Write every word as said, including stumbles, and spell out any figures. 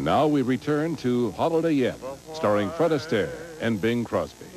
Now we return to Holiday Inn, starring Fred Astaire and Bing Crosby.